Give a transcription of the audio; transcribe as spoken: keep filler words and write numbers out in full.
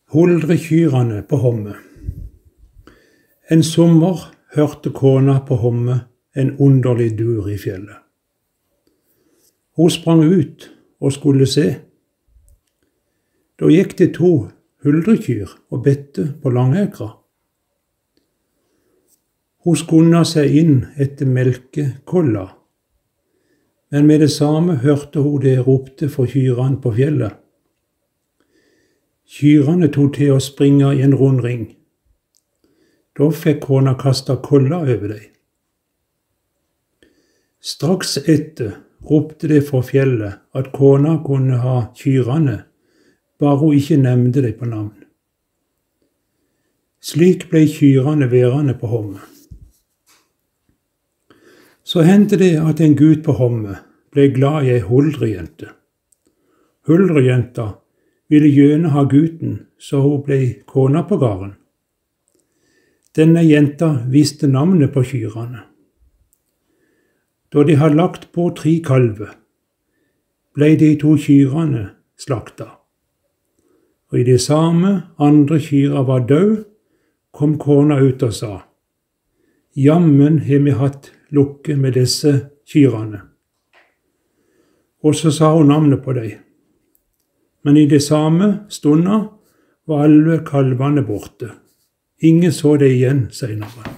Huldrekyrene på Homme. En sommer hørte kona på Homme en underlig dur i fjellet. Hun sprang ut og skulle se. Da gikk det to huldrekyr og bette på langekra. Hun skunda seg inn etter melkekolla, men med det samme hørte hun det ropte for kyrene på fjellet. Kyrene tok til å springe i en rundring. Da fikk kona kasta kolla over dem. Straks etter ropte det fra fjellet at kona kunne ha kyrene, bare hun ikke nevnte dem på navn. Slik ble kyrene værende på Homme. Så hendte det at en gutt på Homme ble glad i ei huldrejente. Huldrejenta ville gjerne ha gutten, så hun ble kona på gården. Denne jenta visste navnet på kyrene. Da de hadde lagt på tre kalver, ble de to kyrene slakta. Og i det samme andre kyra var død, kom kona ut og sa: «Jammen har vi hatt lukke med disse kyrene.» Og så sa hun navnet på dem. Men i det samme stunda var alle kalvene borte. Ingen så det igjen senere.